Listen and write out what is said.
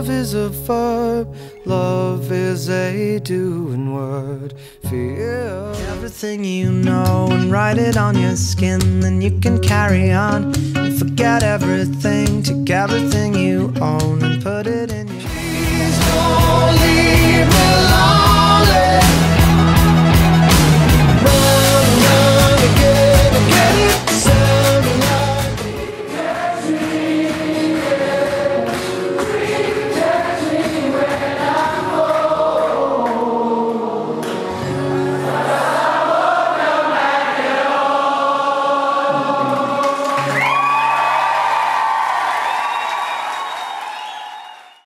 Love is a verb, love is a doing word. Feel everything you know and write it on your skin. Then you can carry on and forget everything. Take everything you own and put it